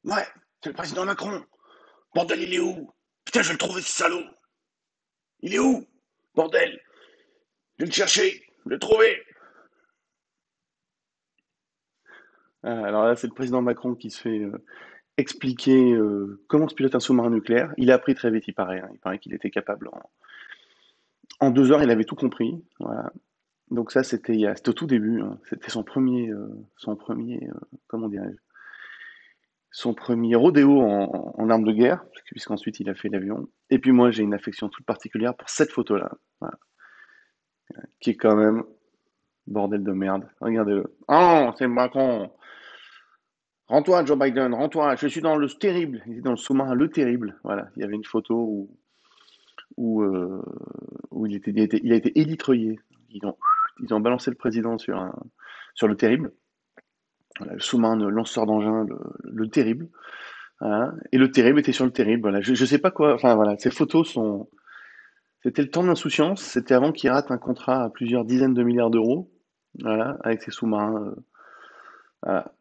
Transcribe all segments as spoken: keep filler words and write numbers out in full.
Ouais, c'est le président Macron. Bordel, il est où? Putain, je vais le trouver, ce salaud. Il est où? Bordel, je vais le chercher, je vais le trouver. Ah, alors là, c'est le président Macron qui se fait euh, expliquer euh, comment se pilote un sous-marin nucléaire. Il a appris très vite, il paraît. Hein. Il paraît qu'il était capable. En, en deux heures, il avait tout compris. Voilà. Donc ça, c'était il y a- c'était au tout début. Hein. C'était son premier, euh, son premier, euh, comment dirais-je, son premier rodéo en, en armes de guerre, puisqu'ensuite il a fait l'avion. Et puis moi, j'ai une affection toute particulière pour cette photo-là, voilà, qui est quand même bordel de merde. Regardez-le. Oh, c'est Macron. Rends-toi, Joe Biden, rends-toi. Je suis dans le terrible. Il est dans le sous-marin Le Terrible. Voilà. Il y avait une photo où, où, euh, où il, était, il, a été, il a été élitreillé. Ils ont, ils ont balancé le président sur, un, sur Le Terrible. Voilà, le sous-marin, le lanceur d'engin, le, le Terrible. Voilà. Et Le Terrible était sur Le Terrible. Voilà. Je, je sais pas quoi. Enfin voilà, ces photos sont. C'était le temps de l'insouciance. C'était avant qu'il rate un contrat à plusieurs dizaines de milliards d'euros. Voilà, avec ses sous-marins. Euh, voilà.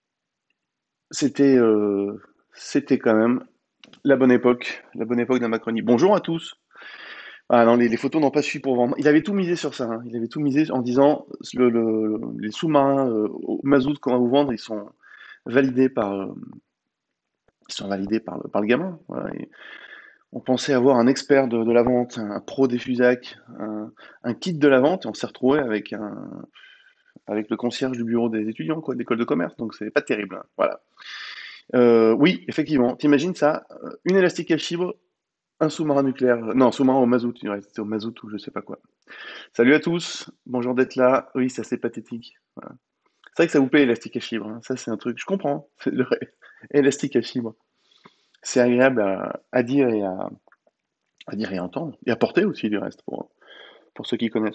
C'était, euh, c'était quand même la bonne époque, la bonne époque de la Macronie. Bonjour à tous. Ah non, les, les photos n'ont pas suffi pour vendre. Il avait tout misé sur ça. Hein. Il avait tout misé en disant le, le- les sous-marins euh, au mazout qu'on va vous vendre, ils sont validés par, euh, ils sont validés par le, par le gamin. Voilà. Et on pensait avoir un expert de, de la vente, un pro des Fusac, un, un kit de la vente, et on s'est retrouvé avec un, avec le concierge du bureau des étudiants, quoi, d'école de commerce. Donc c'est pas terrible. Hein. Voilà. Euh, oui, effectivement. T'imagines ça, euh, une élastique à fibre, un sous-marin nucléaire. Non, sous-marin au mazout. Ouais, c'était au mazout ou je sais pas quoi. Salut à tous. Bonjour d'être là. Oui, c'est assez pathétique. Voilà. C'est vrai que ça vous plaît, élastique à fibre. Hein. Ça, c'est un truc. Je comprends. C'est vrai. Élastique à fibre. C'est agréable à, à dire et à, à dire et à entendre. Et à porter aussi, du reste, pour, pour ceux qui connaissent.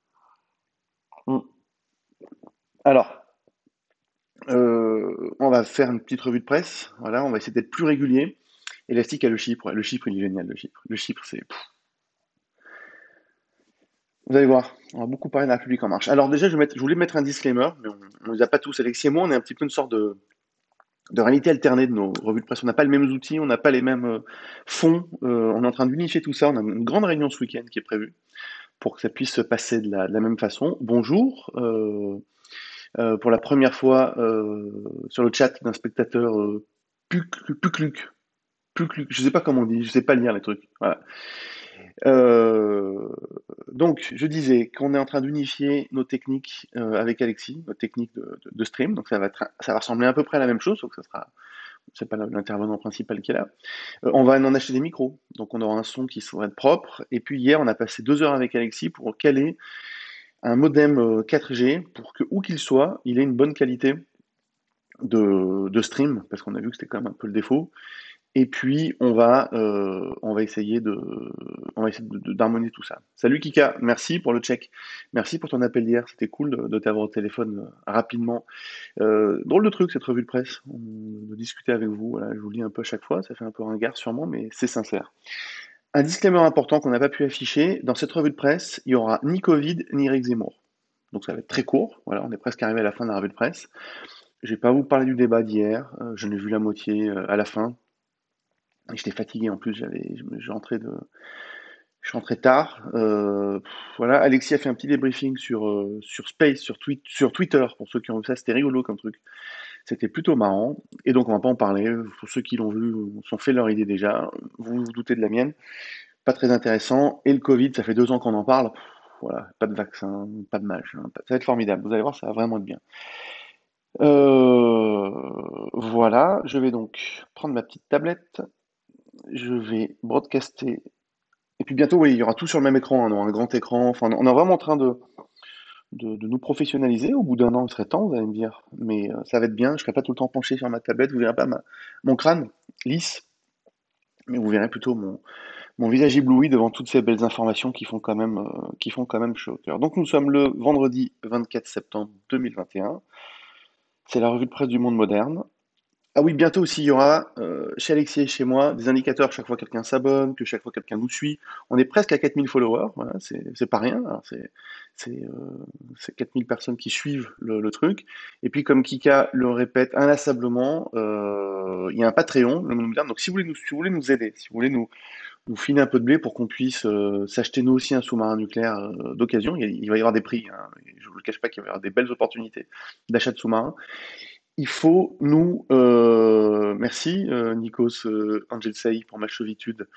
Mm. Alors, euh, on va faire une petite revue de presse. Voilà, on va essayer d'être plus régulier. Élastique à le Chypre. Ouais, le Chypre, il est génial, le Chypre. Le Chypre, c'est. Vous allez voir, on va beaucoup parler de la République en marche. Alors déjà, je, vais mettre- je voulais mettre un disclaimer, mais on ne les a pas tous. Alexis et moi, on est un petit peu une sorte de, de réalité alternée de nos revues de presse. On n'a pas les mêmes outils, on n'a pas les mêmes euh, fonds. Euh, on est en train d'unifier tout ça. On a une grande réunion ce week-end qui est prévue pour que ça puisse se passer de la, de la même façon. Bonjour, euh, euh, pour la première fois euh, sur le chat d'un spectateur euh, Pucluc, Pucluc, Pucluc, je sais pas comment on dit, je sais pas lire les trucs. Voilà. Euh, donc, je disais qu'on est en train d'unifier nos techniques euh, avec Alexis, nos techniques de, de- de stream. Donc, ça va, être- ça va ressembler à peu près à la même chose, sauf que ça sera, c'est pas l'intervenant principal qui est là. Euh, on va en acheter des micros, donc on aura un son qui sera propre. Et puis hier, on a passé deux heures avec Alexis pour caler un modem euh, quatre G pour que où qu'il soit, il ait une bonne qualité de, de stream, parce qu'on a vu que c'était quand même un peu le défaut. Et puis, on va, euh, on va essayer de, on va essayer de- de- d'harmoniser tout ça. Salut Kika, merci pour le check. Merci pour ton appel d'hier. C'était cool de, de t'avoir au téléphone euh, rapidement. Euh, drôle de truc, cette revue de presse. On- de discuter avec vous. Voilà, je vous lis un peu à chaque fois. Ça fait un peu ringard sûrement, mais c'est sincère. Un disclaimer important qu'on n'a pas pu afficher. Dans cette revue de presse, il y aura ni Covid, ni Eric Zemmour. Donc ça va être très court. Voilà, on est presque arrivé à la fin de la revue de presse. Je vais pas vous parler du débat d'hier. Euh, je l'ai vu la moitié euh, à la fin. J'étais fatigué en plus, j'avais, je, me- je rentrais de, je rentrais tard. Euh, pff, voilà, Alexis a fait un petit débriefing sur, euh, sur Space, sur, tweet, sur Twitter, pour ceux qui ont vu ça, c'était rigolo comme truc. C'était plutôt marrant. Et donc on va pas en parler. Pour ceux qui l'ont vu, sont fait leur idée déjà. Vous vous doutez de la mienne. Pas très intéressant. Et le Covid, ça fait deux ans qu'on en parle. Pff, voilà, pas de vaccin, pas de match. Hein. Ça va être formidable. Vous allez voir, ça va vraiment être bien. Euh, voilà, je vais donc prendre ma petite tablette. Je vais broadcaster. Et puis bientôt, oui, il y aura tout sur le même écran, hein, un grand écran. Enfin, on est vraiment en train de, de, de nous professionnaliser. Au bout d'un an, il serait temps, vous allez me dire. Mais euh, ça va être bien. Je ne serai pas tout le temps penché sur ma tablette. Vous verrez pas ma- mon crâne lisse, mais vous verrez plutôt mon, mon visage ébloui devant toutes ces belles informations qui font quand même, euh, qui font quand même chaud au cœur. Donc nous sommes le vendredi vingt-quatre septembre deux mille vingt et un. C'est la revue de presse du monde moderne. Ah oui, bientôt aussi, il y aura euh, chez Alexis et chez moi des indicateurs chaque fois que quelqu'un s'abonne, que chaque fois que quelqu'un nous suit. On est presque à quatre mille followers, voilà, c'est c'est pas rien. Alors c'est c'est euh, c'est quatre mille personnes qui suivent le, le truc. Et puis comme Kika le répète inlassablement, euh, il y a un Patreon, le Monde Moderne. Donc si vous voulez nous, si vous voulez nous aider, si vous voulez nous, nous filer un peu de blé pour qu'on puisse euh, s'acheter nous aussi un sous-marin nucléaire euh, d'occasion, il, y a- il va y avoir des prix, hein. Je vous le cache pas qu'il va y avoir des belles opportunités d'achat de sous-marins. Il faut nous, euh, merci euh, Nikos euh, Angelsay pour ma chevitude.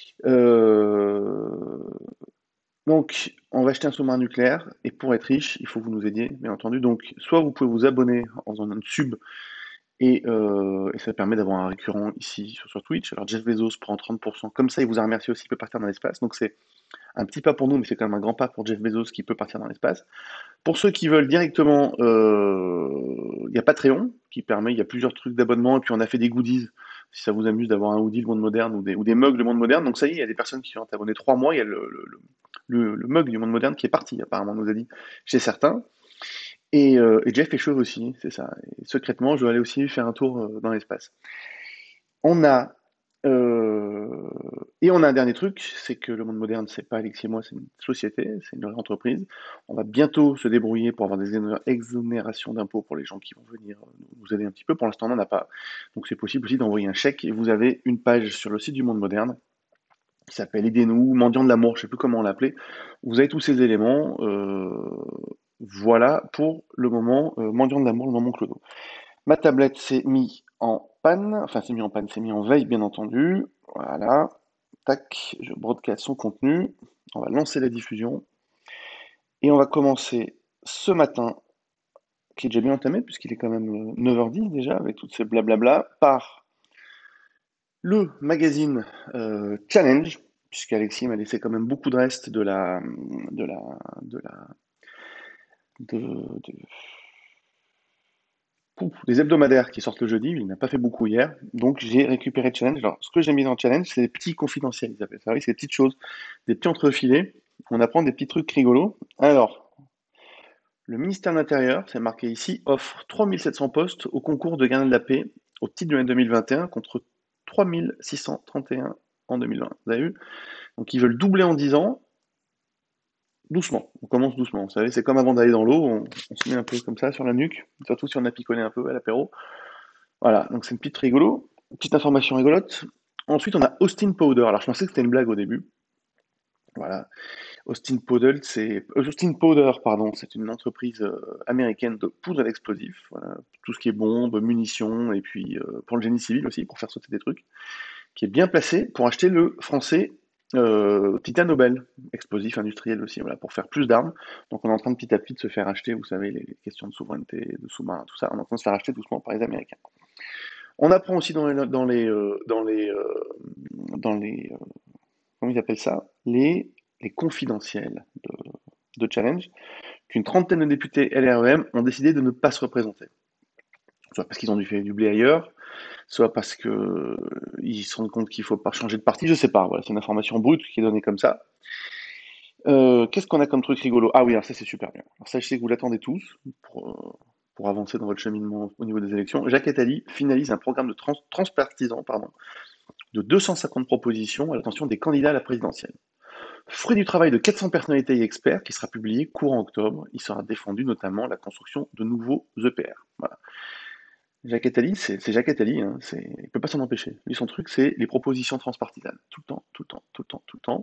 Euh, donc, on va acheter un sous-marin nucléaire et pour être riche, il faut que vous nous aidiez, bien entendu. Donc, soit vous pouvez vous abonner en faisant un sub et, euh, et ça permet d'avoir un récurrent ici sur, sur Twitch. Alors, Jeff Bezos prend trente pour cent, comme ça, il vous a remercié aussi, il peut partir dans l'espace. Donc, c'est un petit pas pour nous, mais c'est quand même un grand pas pour Jeff Bezos qui peut partir dans l'espace. Pour ceux qui veulent directement, euh, il y a Patreon qui permet, il y a plusieurs trucs d'abonnement, et puis on a fait des goodies, si ça vous amuse d'avoir un hoodie Le Monde Moderne ou des, ou des mugs Le Monde Moderne. Donc ça y est, il y a des personnes qui ont abonné trois mois, il y a le, le, le, le mug du Monde Moderne qui est parti, apparemment, on nous a dit, chez certains. Et, euh, et Jeff est chauve aussi, c'est ça. Et secrètement, je vais aller aussi faire un tour euh, dans l'espace. On a euh, et on a un dernier truc, c'est que le Monde Moderne, c'est pas Alexis et moi, c'est une société, c'est une vraie entreprise. On va bientôt se débrouiller pour avoir des exoné- exonérations d'impôts pour les gens qui vont venir euh, nous aider un petit peu. Pour l'instant, on n'en a pas. Donc c'est possible aussi d'envoyer un chèque et vous avez une page sur le site du Monde Moderne qui s'appelle Aidez-nous, Mendiants de l'amour, je sais plus comment on l'appelait. Vous avez tous ces éléments. Euh, voilà pour le moment euh, Mendiants de l'amour, le moment clodo. Ma tablette s'est mis en panne, enfin s'est mis en panne, s'est mis en veille bien entendu. Voilà, tac, je broadcast son contenu. On va lancer la diffusion et on va commencer ce matin, qui est déjà bien entamé puisqu'il est quand même euh, neuf heures dix déjà avec toutes ces blablabla, par le magazine euh, Challenge, puisqu'Alexis m'a laissé quand même beaucoup de restes de la de la de la de, de- Pouf, les hebdomadaires qui sortent le jeudi, il n'a pas fait beaucoup hier, donc j'ai récupéré Challenge. Alors, ce que j'ai mis dans Challenge, c'est des petits confidentiels, ils appellent ça, oui, c'est des petites choses, des petits entrefilés, on apprend des petits trucs rigolos. Alors, le ministère de l'Intérieur, c'est marqué ici, offre trois mille sept cents postes au concours de gardien de la paix au titre de l'année deux mille vingt et un contre trois mille six cent trente et un en deux mille vingt. Vous avez vu? Donc ils veulent doubler en dix ans, doucement, on commence doucement. Vous savez, c'est comme avant d'aller dans l'eau, on, on se met un peu comme ça sur la nuque, surtout si on a picolé un peu à l'apéro. Voilà, donc c'est une petite rigolo, une petite information rigolote. Ensuite, on a Austin Powder. Alors, je pensais que c'était une blague au début. Voilà, Austin Powder, c'est euh, Austin Powder, pardon, c'est une entreprise euh, américaine de poudre à l'explosif. Voilà, tout ce qui est bombes, munitions, et puis euh, pour le génie civil aussi, pour faire sauter des trucs, qui est bien placé pour acheter le français euh, Titan Nobel, explosif industriel aussi, voilà, pour faire plus d'armes. Donc, on est en train de petit à petit de se faire acheter, vous savez, les, les questions de souveraineté, de sous-marins, tout ça, on est en train de se faire acheter doucement par les Américains. On apprend aussi dans les, dans les, euh, dans les, euh, dans les, euh, comment ils appellent ça, les, les confidentiels de, de Challenge, qu'une trentaine de députés L R E M ont décidé de ne pas se représenter. Soit parce qu'ils ont dû faire du blé ailleurs, soit parce que euh, ils se rendent compte qu'il faut pas changer de parti, je sais pas. Voilà, c'est une information brute qui est donnée comme ça. Euh, Qu'est-ce qu'on a comme truc rigolo? Ah oui, alors ça c'est super bien. Alors ça, je sais que vous l'attendez tous pour, euh, pour avancer dans votre cheminement au niveau des élections. Jacques Attali finalise un programme de trans transpartisan, pardon, de deux cent cinquante propositions à l'attention des candidats à la présidentielle. Fruit du travail de quatre cents personnalités et experts qui sera publié courant octobre, il sera défendu notamment la construction de nouveaux E P R. Voilà. Jacques Attali, c'est c'est Jacques Attali, hein, c'est- il ne peut pas s'en empêcher. Lui, son truc, c'est les propositions transpartisanes. Tout le temps, tout le temps, tout le temps, tout le temps.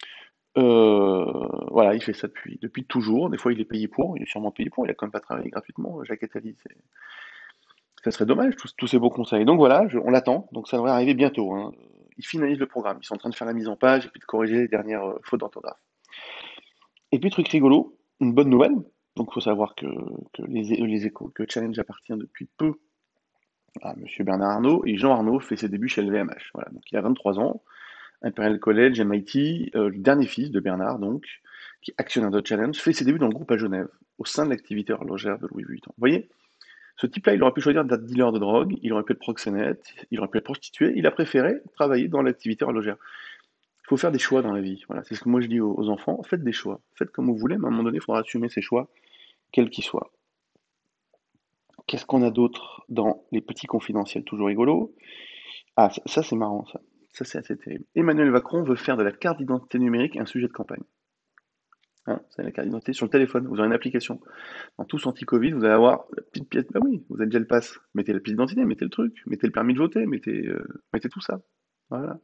Euh, voilà, il fait ça depuis, depuis toujours. Des fois, il est payé pour, il est sûrement payé pour, il a quand même pas travaillé gratuitement. Jacques Attali, c'est- ça serait dommage, tous, tous ces beaux conseils. Donc voilà, je- on l'attend, donc ça devrait arriver bientôt, hein. Ils finalisent le programme, ils sont en train de faire la mise en page et puis de corriger les dernières euh, fautes d'orthographe. Et puis, truc rigolo, une bonne nouvelle. Donc, il faut savoir que, que les, les échos, que Challenge appartient depuis peu à Monsieur Bernard Arnault, et Jean Arnault fait ses débuts chez L V M H. Voilà, donc il a vingt-trois ans, Imperial College, M I T, euh, le dernier fils de Bernard, donc, qui est actionnaire de Challenge, fait ses débuts dans le groupe à Genève, au sein de l'activité horlogère de Louis Vuitton. Vous voyez, ce type-là, il aurait pu choisir d'être dealer de drogue, il aurait pu être proxénète, il aurait pu être prostitué, il a préféré travailler dans l'activité horlogère. Il faut faire des choix dans la vie. Voilà, c'est ce que moi je dis aux, aux enfants. Faites des choix. Faites comme vous voulez, mais à un moment donné, il faudra assumer ses choix, quels qu'ils soient. Qu'est-ce qu'on a d'autre dans les petits confidentiels toujours rigolos? Ah, ça, ça, c'est marrant, ça. Ça, c'est assez terrible. Emmanuel Macron veut faire de la carte d'identité numérique un sujet de campagne. Hein, c'est la carte d'identité sur le téléphone. Vous aurez une application. Dans tous anti-Covid, vous allez avoir la petite pièce. Bah oui, vous avez déjà le pass. Mettez la pièce d'identité, mettez le truc, mettez le permis de voter, mettez, euh, mettez tout ça. Voilà.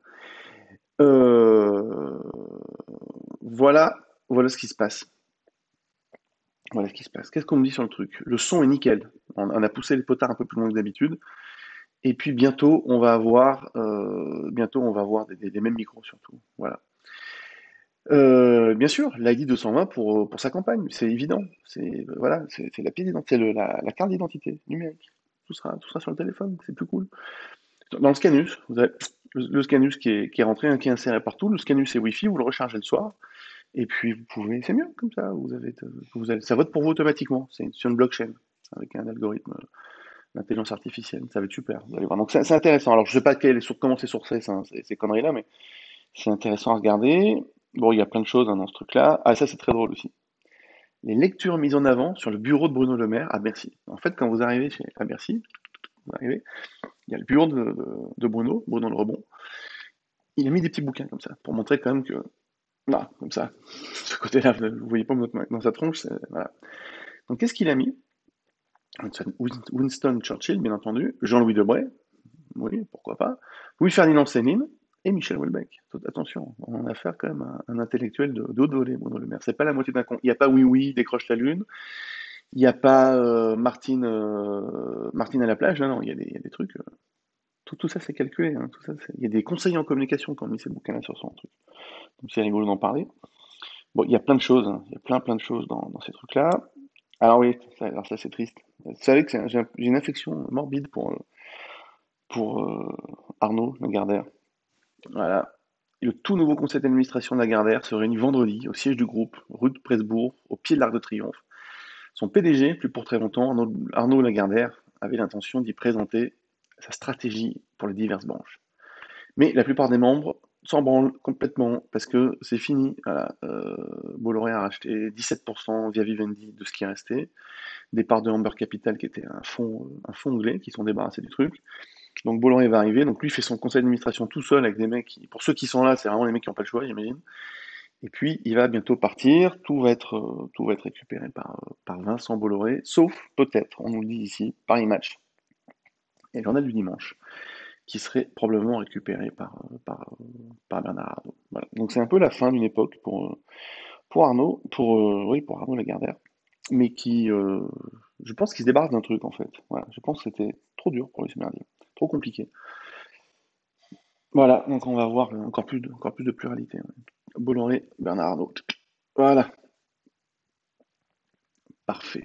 Euh, voilà, voilà ce qui se passe. Voilà ce qui se passe. Qu'est-ce qu'on me dit sur le truc? Le son est nickel. On, on a poussé les potards un peu plus loin que d'habitude. Et puis bientôt, on va avoir, euh, bientôt, on va avoir des, des- des mêmes micros surtout. Voilà. Euh, bien sûr, l'I D deux cent vingt pour, pour sa campagne, c'est évident. C'est voilà, c'est c'est la pièce d'identité, le- la, la carte d'identité numérique. Tout sera, tout sera sur le téléphone, c'est plus cool. Dans le Scanus, vous avez le, le Scanus qui est, qui est rentré, hein, qui est inséré partout. Le Scanus est Wi-Fi, vous le rechargez le soir, et puis vous pouvez, c'est mieux comme ça. Vous avez, vous avez, ça vote pour vous automatiquement. C'est sur une blockchain avec un algorithme d'intelligence artificielle. Ça va être super. Vous allez voir. Donc c'est c'est intéressant. Alors je sais pas quel est, sur, comment c'est sourcé ça, ces, ces conneries-là, mais c'est intéressant à regarder. Bon, il y a plein de choses, hein, dans ce truc-là. Ah, ça, c'est très drôle aussi. Les lectures mises en avant sur le bureau de Bruno Le Maire à Bercy. En fait, quand vous arrivez chez, à Bercy, vous arrivez, il y a le bureau de, de- de Bruno, Bruno Le Rebond. Il a mis des petits bouquins comme ça, pour montrer quand même que, là, comme ça, ce côté-là, vous voyez pas votre main dans sa tronche, c'est- voilà. Donc, qu'est-ce qu'il a mis? Winston Churchill, bien entendu, Jean-Louis Debré, oui, pourquoi pas, Louis-Ferdinand Céline et Michel Houellebecq. Attention, on a affaire quand même à un intellectuel de, de haut volée, Bruno Le Maire. C'est pas la moitié d'un con. Il n'y a pas Oui Oui, décroche la lune. Il n'y a pas euh, Martine, euh, Martine à la plage. Non, non, il y a des, il y a des trucs. euh, tout, tout ça, c'est calculé. Hein, tout ça, c'est- il y a des conseillers en communication qui ont mis ces bouquins-là sur son truc. Donc c'est rigolo d'en parler. Bon, il y a plein de choses. Hein, il y a plein, plein de choses dans, dans ces trucs-là. Alors oui, ça, alors ça c'est triste. Vous savez que c'est un- j'ai un- j'ai une affection morbide pour, euh, pour euh, Arnaud Lagardère. Voilà. Le tout nouveau conseil d'administration de Lagardère se réunit vendredi au siège du groupe, rue de Presbourg, au pied de l'Arc de Triomphe. Son P D G, plus pour très longtemps, Arnaud, Arnaud Lagardère, avait l'intention d'y présenter sa stratégie pour les diverses branches. Mais la plupart des membres s'en branlent complètement parce que c'est fini. Voilà. Euh, Bolloré a racheté dix-sept pour cent via Vivendi de ce qui est resté. Des parts de Amber Capital qui était un fonds, un fonds anglais qui sont débarrassés du truc. Donc Bolloré va arriver, donc lui il fait son conseil d'administration tout seul avec des mecs qui, pour ceux qui sont là, c'est vraiment les mecs qui n'ont pas le choix, j'imagine. Et puis il va bientôt partir, tout va être, euh, tout va être récupéré par, euh, par Vincent Bolloré, sauf peut-être, on nous le dit ici, Paris Match et le journal du dimanche, qui serait probablement récupéré par, euh, par, euh, par Bernard Arnault. Voilà. Donc c'est un peu la fin d'une époque pour, euh, pour Arnaud, pour, euh, oui, pour Arnaud Lagardère, mais qui, euh, je pense qu'il se débarrasse d'un truc en fait. Voilà. Je pense que c'était trop dur pour lui ce merdier, trop compliqué. Voilà, donc on va avoir encore plus de, encore plus de pluralité. Ouais. Bolloré, Bernard Arnault. Voilà, parfait.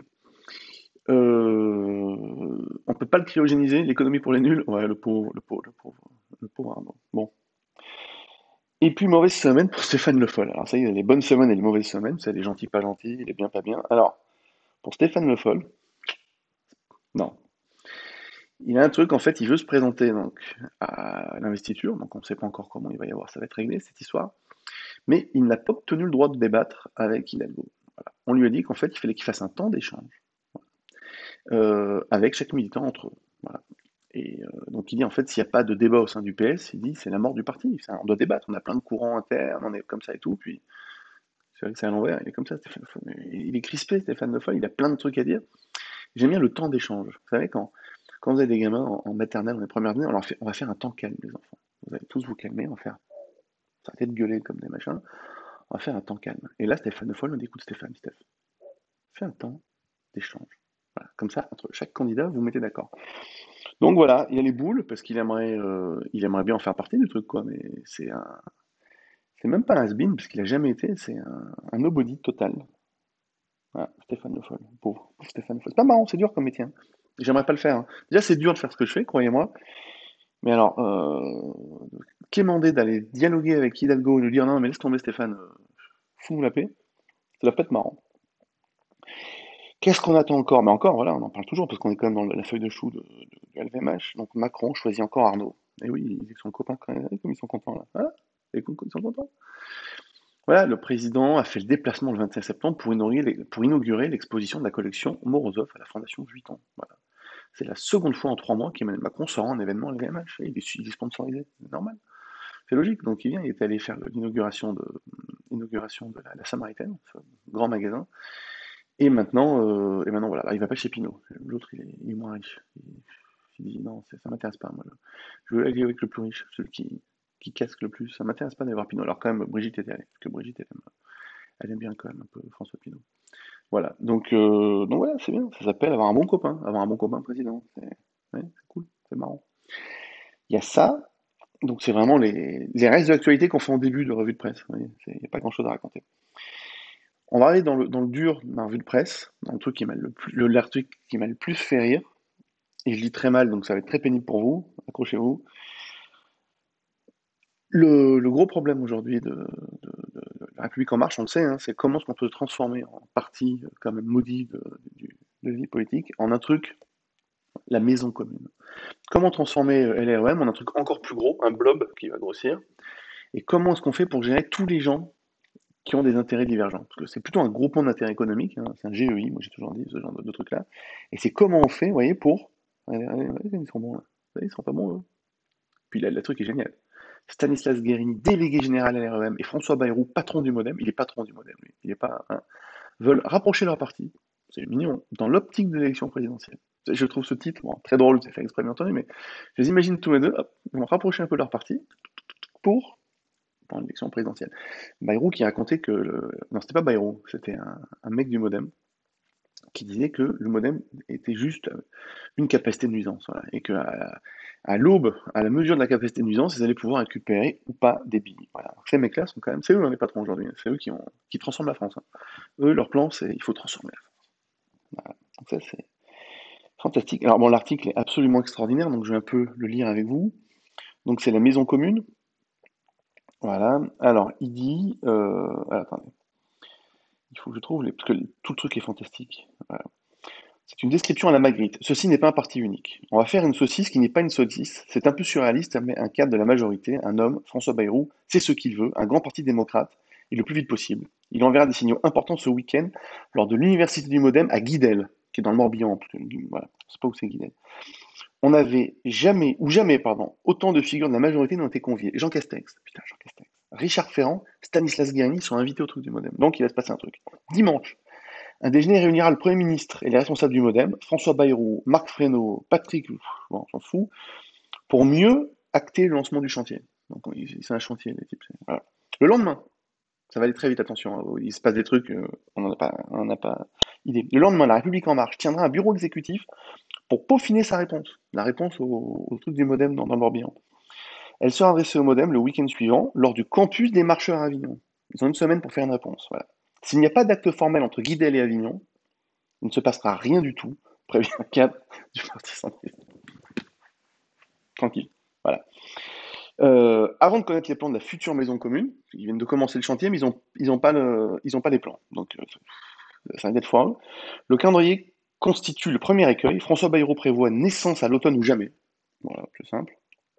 Euh, on peut pas le cryogéniser, l'économie pour les nuls. Ouais, le pauvre, le pauvre, le pauvre, le pauvre Arnaud. Bon. Et puis mauvaise semaine pour Stéphane Le Foll. Alors ça y est, il y a les bonnes semaines et les mauvaises semaines. C'est les gentils, pas gentils, il est bien, pas bien. Alors, pour Stéphane Le Foll, non. Il a un truc, en fait, il veut se présenter donc à l'investiture, donc on ne sait pas encore comment il va y avoir, ça va être réglé cette histoire. Mais il n'a pas obtenu le droit de débattre avec Hidalgo. Voilà. On lui a dit qu'en fait, il fallait qu'il fasse un temps d'échange euh, avec chaque militant entre eux. Voilà. Et euh, donc il dit en fait, s'il n'y a pas de débat au sein du P S, il dit c'est la mort du parti. C'est- On doit débattre, on a plein de courants internes, on est comme ça et tout. Puis c'est vrai que c'est à l'envers, il est comme ça, Stéphane Le Foll. Il est crispé, Stéphane Le Foll, il a plein de trucs à dire. J'aime bien le temps d'échange. Vous savez, quand, quand vous avez des gamins en, en maternelle, dans les premières années, on, leur fait, on va faire un temps calme, les enfants. Vous allez tous vous calmer, on va faire. Ça va peut-être gueuler comme des machins. On va faire un temps calme. Et là, Stéphane Le Foll me dit écoute, Stéphane, Steph, fais un temps d'échange. Voilà. Comme ça, entre chaque candidat, vous vous mettez d'accord. Donc voilà, il a les boules parce qu'il aimerait, euh, il aimerait bien en faire partie du truc, quoi. Mais c'est un, c'est même pas un has-been parce qu'il a jamais été. C'est un, un nobody total. Voilà, Stéphane Le Foll, pauvre, pauvre Stéphane Le Foll. C'est pas marrant, c'est dur comme métier. Hein. J'aimerais pas le faire. Hein. Déjà, c'est dur de faire ce que je fais, croyez-moi. Mais alors, euh, quémander d'aller dialoguer avec Hidalgo et lui dire non, mais laisse tomber Stéphane, euh, fous-nous la paix, ça va pas être marrant. Qu'est-ce qu'on attend encore? Mais encore, voilà, on en parle toujours parce qu'on est quand même dans la feuille de chou de, de, du L V M H. Donc Macron choisit encore Arnaud. Et oui, ils sont copains quand même. Comme ils sont contents là. Voilà. Et comme ils sont contents. Voilà, le président a fait le déplacement le vingt-cinq septembre pour inaugurer, pour inaugurer l'exposition de la collection Morozov à la Fondation Vuitton. Voilà. C'est la seconde fois en trois mois qu'Emmanuel Macron sort en événement à l'L V M H. Il est, il est sponsorisé, c'est normal. C'est logique. Donc il vient, il est allé faire l'inauguration de, l'inauguration de la, la Samaritaine, ce grand magasin. Et maintenant, euh, et maintenant voilà, alors, il va pas chez Pinot. L'autre, il, est il est moins riche. Il, il dit non, ça, ça m'intéresse pas. Moi, je veux aller avec le plus riche, celui qui, qui casque le plus. Ça m'intéresse pas d'aller voir Pinot. Alors quand même, Brigitte était allée, parce que Brigitte, elle aime, elle aime bien quand même un peu François Pinot. Voilà, donc, euh, donc voilà, c'est bien. Ça s'appelle avoir un bon copain, avoir un bon copain président. C'est ouais, c'est cool, c'est marrant. Il y a ça, donc c'est vraiment les, les restes de l'actualité qu'on fait en début de revue de presse. Il n'y a pas grand-chose à raconter. On va aller dans le, dans le dur de ma revue de presse, dans le truc qui m'a le, plus- le, l'article qui m'a le plus fait rire. Et je lis très mal, donc ça va être très pénible pour vous. Accrochez-vous. Le, le gros problème aujourd'hui de, de- de- de la République en marche, on le sait, hein, c'est comment est-ce qu'on peut transformer en parti euh, quand même maudit de, du- de la vie politique en un truc, la maison commune. Comment transformer euh, L R E M en un truc encore plus gros, un blob qui va grossir. Et comment est-ce qu'on fait pour gérer tous les gens qui ont des intérêts divergents? Parce que c'est plutôt un groupement d'intérêts économiques, hein, c'est un G E I, moi j'ai toujours dit ce genre de, de truc-là. Et c'est comment on fait, vous voyez, pour... Allez, allez, allez, ils sont bons là. Vous voyez, ils sont pas bons eux. Puis là, le truc est génial. Stanislas Guérini, délégué général à l'R E M, et François Bayrou, patron du Modem, il est patron du Modem, lui. Il est pas, hein, veulent rapprocher leur parti, c'est mignon, dans l'optique de l'élection présidentielle. Je trouve ce titre bon, très drôle, c'est fait exprès bien entendu, mais je les imagine tous les deux, hop, ils vont rapprocher un peu leur parti pour, pour l'élection présidentielle. Bayrou qui racontait que, le... non c'était pas Bayrou, c'était un, un mec du Modem, qui disait que le modem était juste une capacité de nuisance, voilà, et qu'à à l'aube, à la mesure de la capacité de nuisance, ils allaient pouvoir récupérer ou pas des billes. Voilà. Donc ces mecs-là sont quand même, c'est eux hein, les patrons aujourd'hui, c'est eux qui, ont, qui transforment la France. Hein. Eux, leur plan, c'est il faut transformer la France. Voilà. Donc ça, c'est fantastique. Alors bon, l'article est absolument extraordinaire, donc je vais un peu le lire avec vous. Donc c'est la maison commune. Voilà. Alors, il dit... Euh... ah, attendez. Il faut que je trouve... Les... Parce que tout le truc est fantastique. Voilà. C'est une description à la Magritte. Ceci n'est pas un parti unique. On va faire une saucisse qui n'est pas une saucisse. C'est un peu surréaliste, mais un cadre de la majorité, un homme, François Bayrou, c'est ce qu'il veut, un grand parti démocrate, et le plus vite possible. Il enverra des signaux importants ce week-end lors de l'université du Modem à Guidel, qui est dans le Morbihan. Voilà, je sais pas où c'est Guidel. On n'avait jamais, ou jamais, pardon, autant de figures de la majorité n'ont été conviées. Jean Castex, putain, Jean Castex. Richard Ferrand, Stanislas Guérini sont invités au truc du Modem. Donc il va se passer un truc. Dimanche, un déjeuner réunira le Premier ministre et les responsables du Modem, François Bayrou, Marc Fesneau, Patrick, pff, bon, on s'en fout, pour mieux acter le lancement du chantier. Donc c'est un chantier, les types. Voilà. Le lendemain, ça va aller très vite, attention, hein, il se passe des trucs, euh, on n'en a pas, on n'a pas idée. Le lendemain, la République en marche tiendra un bureau exécutif pour peaufiner sa réponse, la réponse au, au truc du Modem dans, dans le Morbihan. Elle sera adressée au Modem le week-end suivant, lors du campus des marcheurs à Avignon. Ils ont une semaine pour faire une réponse. Voilà. S'il n'y a pas d'acte formel entre Guidel et Avignon, il ne se passera rien du tout, prévient un cadre du Parti centriste. Tranquille. Voilà. Euh, avant de connaître les plans de la future maison commune, ils viennent de commencer le chantier, mais ils n'ont ils ont pas, le, ils ont pas les plans. Donc, euh, ça va être foireux. Le calendrier constitue le premier écueil. François Bayrou prévoit naissance à l'automne ou jamais. Voilà, plus simple.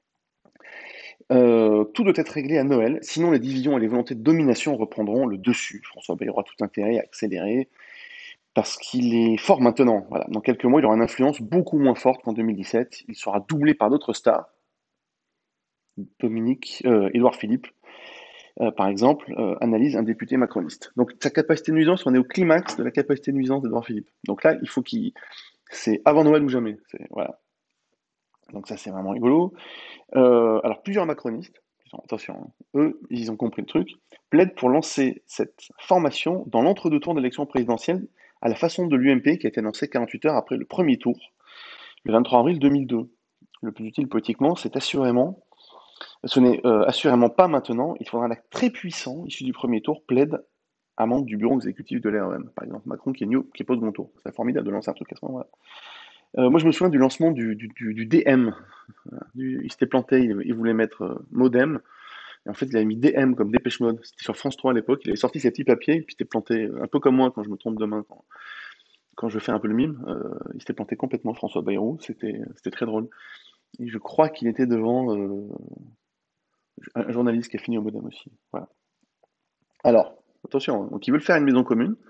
Euh, tout doit être réglé à Noël, sinon les divisions et les volontés de domination reprendront le dessus. François Bayrou a tout intérêt à accélérer, parce qu'il est fort maintenant. Voilà. Dans quelques mois, il aura une influence beaucoup moins forte qu'en deux mille dix-sept. Il sera doublé par d'autres stars. Dominique, euh, Édouard Philippe, euh, par exemple, euh, analyse un député macroniste. Donc sa capacité de nuisance, on est au climax de la capacité de nuisance d'Édouard Philippe. Donc là, il faut qu'il... C'est avant Noël ou jamais. C'est... Voilà. Donc ça, c'est vraiment rigolo. Euh, alors, plusieurs macronistes, attention, hein, eux, ils ont compris le truc, plaident pour lancer cette formation dans l'entre-deux tours de l'élection présidentielle à la façon de l'U M P qui a été annoncé quarante-huit heures après le premier tour, le vingt-trois avril deux mille deux. Le plus utile politiquement, c'est assurément, ce n'est euh, assurément pas maintenant, il faudra un acte très puissant issu du premier tour plaide à membre du bureau exécutif de l'R E M. Par exemple, Macron qui est, new, qui est pas au second tour. C'est formidable de lancer un truc à ce moment-là. Euh, moi, je me souviens du lancement du, du, du, du D M. Du, il s'était planté, il, il voulait mettre euh, modem. Et en fait, il avait mis D M comme Dépêche Mode. C'était sur France trois à l'époque. Il avait sorti ses petits papiers, et puis il s'était planté, un peu comme moi quand je me trompe de main, quand, quand je fais un peu le mime. Euh, il s'était planté complètement, François Bayrou. C'était c'était très drôle. Et je crois qu'il était devant euh, un journaliste qui a fini au modem aussi. Voilà. Alors, attention, hein, donc ils veulent faire une maison commune,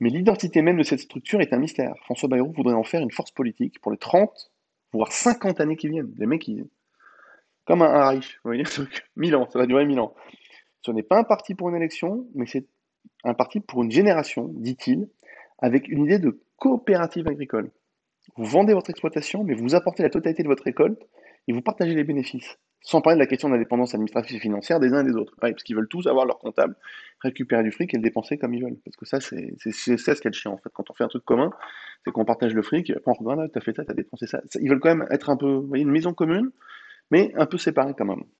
Mais l'identité même de cette structure est un mystère. François Bayrou voudrait en faire une force politique pour les trente, voire cinquante années qui viennent. Les mecs, ils... comme un, un Reich, vous voyez, le truc. mille ans, ça va durer mille ans. Ce n'est pas un parti pour une élection, mais c'est un parti pour une génération, dit-il, avec une idée de coopérative agricole. Vous vendez votre exploitation, mais vous apportez la totalité de votre récolte et vous partagez les bénéfices. Sans parler de la question de l'indépendance administrative et financière des uns et des autres. Ouais, parce qu'ils veulent tous avoir leur comptable, récupérer du fric et le dépenser comme ils veulent. Parce que ça, c'est c'est- c'est ça ce qu'il y a de chiant, en fait. Quand on fait un truc commun, c'est qu'on partage le fric, et après on regarde, ah, t'as fait ça, t'as dépensé ça. Ça- Ils veulent quand même être un peu, vous voyez, une maison commune, mais un peu séparée quand même.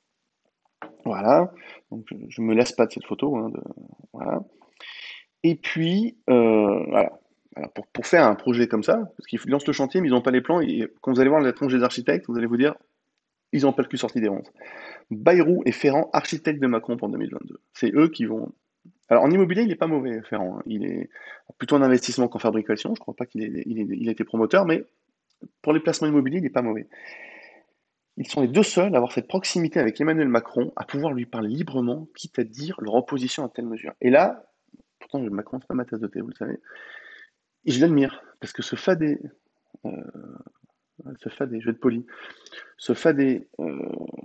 Voilà. Donc je, je me lasse pas de cette photo, hein, de- voilà. Et puis, euh, voilà. Voilà, pour, pour faire un projet comme ça, parce qu'ils lancent le chantier, mais ils n'ont pas les plans, et quand vous allez voir la tronche des architectes, vous allez vous dire, ils n'ont pas le cul sorti des ronces. Bayrou et Ferrand, architectes de Macron pour deux mille vingt-deux. C'est eux qui vont. Alors en immobilier, il n'est pas mauvais, Ferrand, hein. Il est plutôt en investissement qu'en fabrication. Je ne crois pas qu'il ait, il ait- il ait été promoteur, mais pour les placements immobiliers, il n'est pas mauvais. Ils sont les deux seuls à avoir cette proximité avec Emmanuel Macron, à pouvoir lui parler librement, quitte à dire leur opposition à telle mesure. Et là, pourtant, Macron, c'est pas ma tasse de thé, vous le savez. Et je l'admire, parce que ce fadé, euh, ce fadé, je vais être poli, ce fadé euh,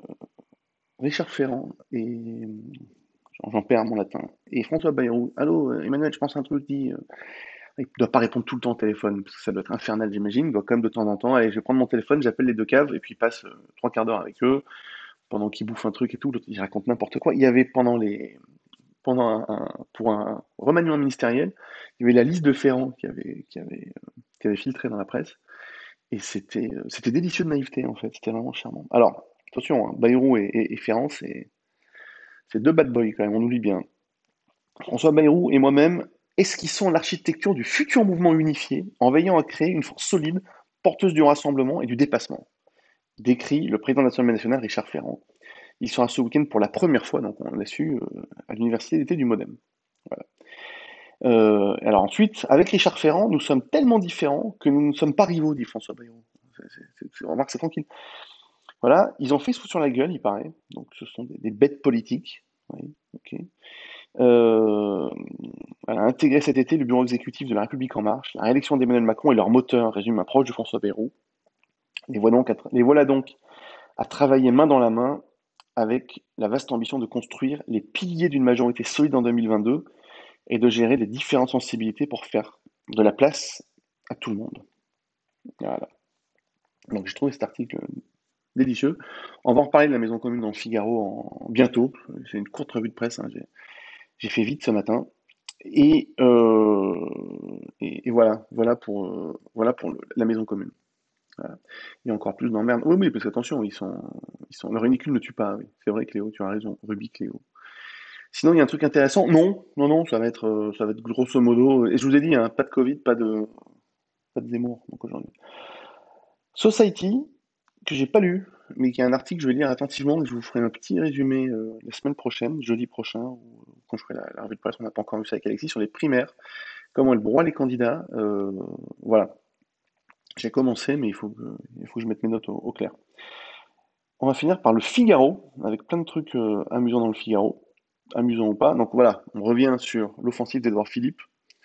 Richard Ferrand et j'en perds mon latin. Et François Bayrou, allô, euh, Emmanuel, je pense à un truc, dit. euh, il ne doit pas répondre tout le temps au téléphone, parce que ça doit être infernal, j'imagine. Il doit quand même de temps en temps, allez, je vais prendre mon téléphone, j'appelle les deux caves, et puis il passe euh, trois quarts d'heure avec eux, pendant qu'ils bouffent un truc et tout, l'autre, il raconte n'importe quoi. Il y avait pendant les. Pendant un, un- pour un remaniement ministériel, il y avait la liste de Ferrand qui avait, qui avait, euh, qui avait filtré dans la presse. Et c'était euh, c'était délicieux de naïveté, en fait. C'était vraiment charmant. Alors, attention, hein, Bayrou et, et- et Ferrand, c'est c'est deux bad boys quand même, on oublie bien. François Bayrou et moi-même esquissons l'architecture du futur mouvement unifié en veillant à créer une force solide, porteuse du rassemblement et du dépassement, décrit le président de l'Assemblée nationale Richard Ferrand. Il sera ce week-end pour la première fois, donc on l'a su, euh, à l'université d'été du Modem. Voilà. Euh, alors ensuite, avec Richard Ferrand, nous sommes tellement différents que nous ne sommes pas rivaux, dit François Bayrou. C'est- c'est- c'est- remarque, c'est tranquille. Voilà, ils ont fait se foutre sur la gueule, il paraît. Donc ce sont des, des bêtes politiques. Oui, ok. Euh, elle a intégré cet été le bureau exécutif de La République En Marche. La réélection d'Emmanuel Macron et leur moteur, résume un proche de François Bayrou. Les voilà, donc à tra- les voilà donc à travailler main dans la main avec la vaste ambition de construire les piliers d'une majorité solide en deux mille vingt-deux et de gérer les différentes sensibilités pour faire de la place à tout le monde. Voilà. Donc j'ai trouvé cet article délicieux. On va en reparler de la maison commune dans le Figaro en... bientôt. C'est une courte revue de presse, hein. J'ai j'ai fait vite ce matin. Et, euh, et, et voilà, voilà pour, euh, voilà pour le- la maison commune. Voilà. Il y a encore plus d'emmerdes. Oui, oui, parce qu'attention, ils sont, ils sont, le ridicule ne tue pas. Oui. C'est vrai, Cléo, tu as raison. Ruby, Cléo. Sinon, il y a un truc intéressant. Non, non, non, ça va être, euh, ça va être grosso modo. Et je vous ai dit, hein, pas de Covid, pas de, pas de Zemmour. Donc aujourd'hui. Society, que j'ai pas lu, mais qui est un article que je vais lire attentivement et je vous ferai un petit résumé euh, la semaine prochaine, jeudi prochain, ou quand je ferai la, la revue de presse. On n'a pas encore vu ça avec Alexis sur les primaires. Comment elle broie les candidats. Euh, voilà, j'ai commencé, mais il faut, que, il faut que je mette mes notes au, au clair. On va finir par le Figaro, avec plein de trucs euh, amusants dans le Figaro, amusants ou pas. Donc voilà, on revient sur l'offensive d'Edouard Philippe.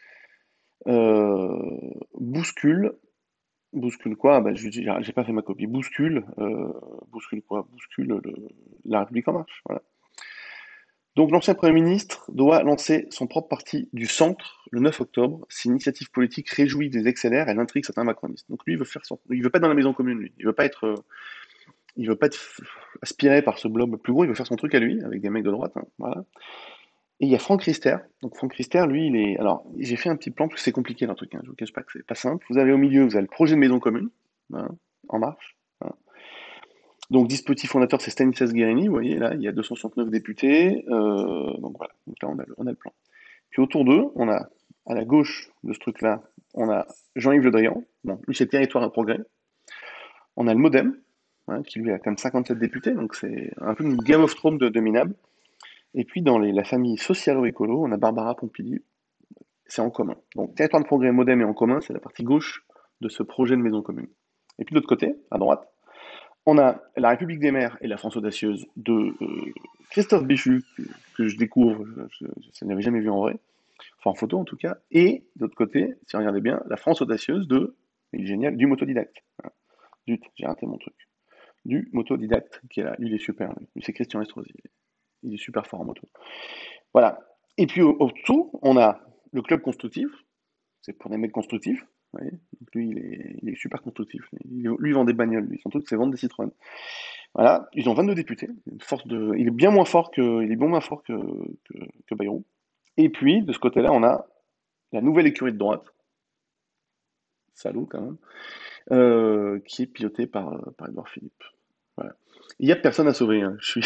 Euh, bouscule, bouscule quoi? Ah bah, je- j'ai j'ai pas fait ma copie. Bouscule, euh, bouscule quoi? Bouscule le- la République en marche. Voilà. Donc l'ancien Premier ministre doit lancer son propre parti du centre le neuf octobre. Si l'initiative politique réjouit des ex L R, elle intrigue certains macronistes. Donc lui, il veut faire son... il veut pas être dans la maison commune, lui. Il veut pas être, euh, il veut pas être f- aspiré par ce blob plus gros. Il veut faire son truc à lui, avec des mecs de droite, hein, voilà. Et il y a Franck Rister. Donc Franck Rister, lui, il est. Alors j'ai fait un petit plan parce que c'est compliqué leur truc. Hein. Je vous cache pas que c'est pas simple. Vous avez au milieu, vous avez le projet de maison commune, hein, en marche. Voilà. Donc, dispositif fondateur, c'est Stanislas Guérini, vous voyez, là, il y a deux cent soixante-neuf députés, euh, donc voilà, donc là, on a, le, on a le plan. Puis autour d'eux, on a, à la gauche de ce truc-là, on a Jean-Yves Le Drian, bon, lui c'est Territoire et Progrès. On a le Modem, hein, qui lui a quand même cinquante-sept députés, donc c'est un peu une Game of Thrones de, de minables. Et puis dans les, la famille socialo-écolo, on a Barbara Pompili, c'est en commun. Donc Territoire de Progrès, Modem et en commun, c'est la partie gauche de ce projet de maison commune. Et puis de l'autre côté, à droite, on a La République des mers et La France audacieuse de euh, Christophe Béchu, que, que je découvre, je, je, je ne l'avais jamais vu en vrai. enfin en photo en tout cas, et de l'autre côté, si vous regardez bien, la France audacieuse de, il est génial, du motodidacte. Voilà. Zut, j'ai raté mon truc. Du motodidacte qui est là, lui il est super, lui, c'est Christian Estrosi, il est super fort en moto. Voilà. Et puis au- autour, on a le club constructif, c'est pour des mecs constructifs. Vous voyez. Donc lui, il est, il est super constructif. Il est- lui, il vend des bagnoles. Lui. Son truc, c'est vendre des Citroën. Voilà. Ils ont vingt-deux députés. Une force de... Il est bien moins fort que, il est bien moins fort que, que, que Bayrou. Et puis, de ce côté-là, on a la nouvelle écurie de droite, salaud quand même, euh, qui est pilotée par, euh, par Édouard Philippe. Voilà. Il n'y a personne à sauver. Hein. Je suis,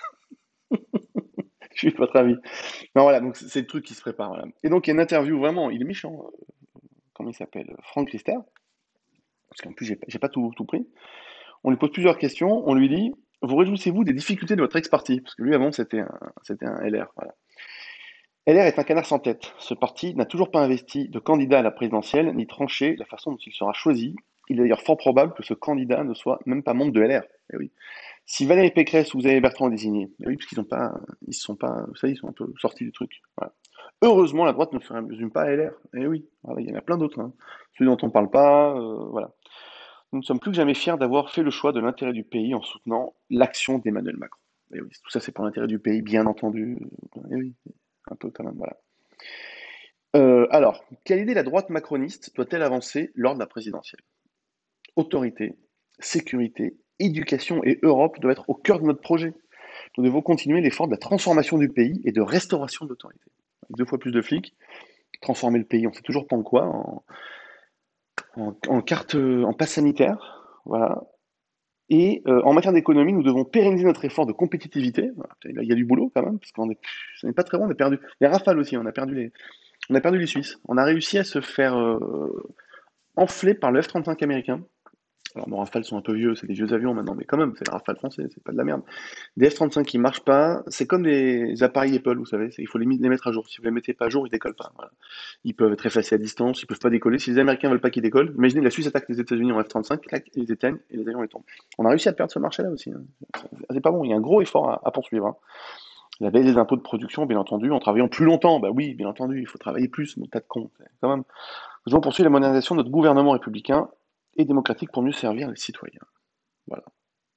je suis de votre avis. Non, voilà. Donc c'est c'est le truc qui se prépare. Voilà. Et donc il y a une interview vraiment. Il est méchant. euh, Comment il s'appelle? Franck Rister. Parce qu'en plus, j'ai pas, j'ai pas tout, tout pris. On lui pose plusieurs questions, on lui dit: vous réjouissez-vous des difficultés de votre ex-parti? Parce que lui, avant, c'était un, c'était un L R. Voilà. L R est un canard sans tête. Ce parti n'a toujours pas investi de candidat à la présidentielle, ni tranché la façon dont il sera choisi. Il est d'ailleurs fort probable que ce candidat ne soit même pas membre de L R. Eh oui. Si Valérie Pécresse ou Xavier Bertrand est désigné, eh oui, parce qu'ils ont pas, ils sont pas, vous savez, ils sont un peu sortis du truc. Voilà. Heureusement, la droite ne se résume pas à L R. Eh oui, voilà, il y en a plein d'autres. Hein. Ceux dont on ne parle pas, euh, voilà. Nous ne sommes plus que jamais fiers d'avoir fait le choix de l'intérêt du pays en soutenant l'action d'Emmanuel Macron. Et oui, tout ça c'est pour l'intérêt du pays, bien entendu. Et oui, un peu quand même, voilà. Euh, alors, quelle idée la droite macroniste doit-elle avancer lors de la présidentielle? Autorité, sécurité, éducation et Europe doivent être au cœur de notre projet. Nous devons continuer l'effort de la transformation du pays et de restauration de l'autorité. Deux fois plus de flics, transformer le pays, on sait toujours pas en quoi, en, en, en carte, en passe sanitaire, voilà. Et euh, en matière d'économie, nous devons pérenniser notre effort de compétitivité. Voilà, il y a du boulot quand même, parce qu'on est, on n'est pas très bon, on a perdu. Les Rafales aussi, on a perdu les, on a perdu les Suisses. On a réussi à se faire euh, enfler par le F trente-cinq américain. Alors, nos Rafales sont un peu vieux, c'est des vieux avions maintenant, mais quand même, c'est les Rafales français, c'est pas de la merde. Des F trente-cinq qui marchent pas, c'est comme les appareils Apple, vous savez, il faut les, les mettre à jour. Si vous les mettez pas à jour, ils décollent pas. Voilà. Ils peuvent être effacés à distance, ils peuvent pas décoller. Si les Américains veulent pas qu'ils décollent, imaginez la Suisse attaque les États-Unis en F trente-cinq, clac, ils éteignent et les avions ils tombent. On a réussi à perdre ce marché-là aussi. Hein. C'est pas bon, il y a un gros effort à, à poursuivre. Hein. La baisse des impôts de production, bien entendu, en travaillant plus longtemps. Bah oui, bien entendu, il faut travailler plus, mais tas de cons, quand même. Nous devons poursuivre la modernisation de notre gouvernement républicain et démocratique pour mieux servir les citoyens. Voilà.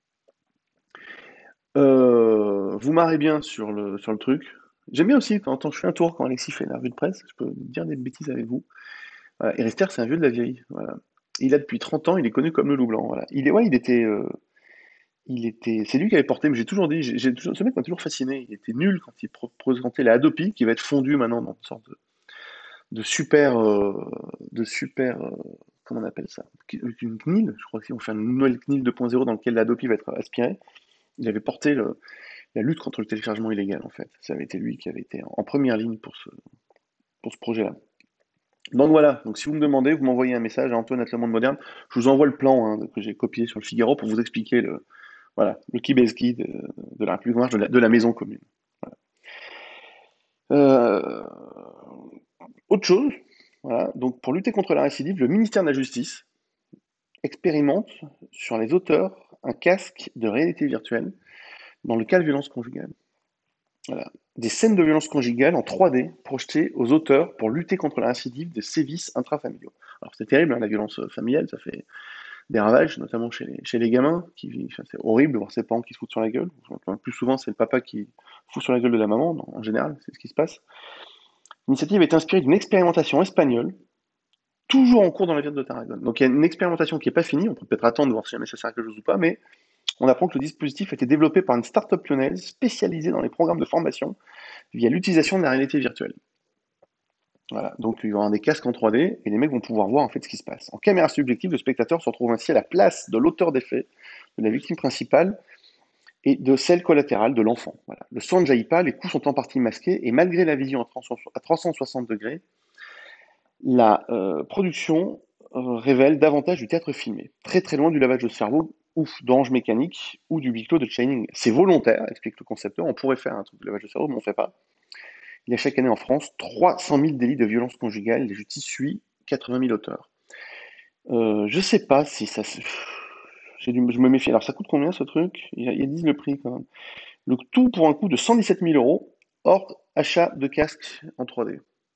Euh, vous marrez bien sur le, sur le truc. J'aime bien aussi quand, quand je fais un tour, quand Alexis fait la revue de presse, je peux dire des bêtises avec vous. Voilà. Et Rister, c'est un vieux de la vieille. Voilà. Il a depuis trente ans, il est connu comme le loup blanc. Voilà. Il est, ouais, il était, euh, il était, c'est lui qui avait porté, mais j'ai toujours dit, j'ai, j'ai toujours- ce mec m'a toujours fasciné. Il était nul quand il pro- présentait la Hadopi, qui va être fondue maintenant dans une sorte de, de super, euh, de super, euh, comment on appelle ça? Une C N I L, je crois qu'ils vont faire une nouvelle C N I L deux point zéro dans laquelle la Hadopi va être aspirée. Il avait porté le, la lutte contre le téléchargement illégal, en fait. Ça avait été lui qui avait été en première ligne pour ce, pour ce projet-là. Donc voilà, donc si vous me demandez, vous m'envoyez un message à Antoine Le Monde Moderne, je vous envoie le plan hein, que j'ai copié sur le Figaro pour vous expliquer le, voilà, le Kibeski de, de la République en marche, de la, de la maison commune. Euh, autre chose, voilà, donc pour lutter contre la récidive, le ministère de la Justice expérimente sur les auteurs un casque de réalité virtuelle dans le cas de violence conjugale. Voilà. Des scènes de violence conjugale en trois D projetées aux auteurs pour lutter contre la récidive des sévices intrafamiliaux. Alors c'est terrible, hein, la violence familiale, ça fait des ravages, notamment chez les, chez les gamins. Qui, enfin, c'est horrible de voir ses parents qui se foutent sur la gueule. Enfin, plus souvent, c'est le papa qui fout sur la gueule de la maman, en général, c'est ce qui se passe. L'initiative est inspirée d'une expérimentation espagnole, toujours en cours dans la ville de Tarragone. Donc il y a une expérimentation qui n'est pas finie, on peut peut-être attendre de voir si jamais ça sert à quelque chose ou pas, mais on apprend que le dispositif a été développé par une start-up lyonnaise spécialisée dans les programmes de formation via l'utilisation de la réalité virtuelle. Voilà, donc il y aura des casques en trois D et les mecs vont pouvoir voir en fait ce qui se passe. En caméra subjective, le spectateur se retrouve ainsi à la place de l'auteur des faits, de la victime principale et de celle collatérale de l'enfant. Voilà. Le sang ne jaillit pas, les coups sont en partie masqués et malgré la vision à trois cent soixante degrés, la euh, production euh, révèle davantage du théâtre filmé, très très loin du lavage de cerveau ou d'orange mécanique ou du huis clos de Shining. C'est volontaire, explique le concepteur, on pourrait faire un truc de lavage de cerveau mais on ne fait pas. Il y a chaque année en France trois cent mille délits de violence conjugale. La justice suit quatre-vingt mille auteurs. Euh, je sais pas si ça. J'ai dû, je me méfie. Alors ça coûte combien ce truc? Ils il disent le prix quand même. Le tout pour un coût de cent dix-sept mille euros hors achat de casque en trois D.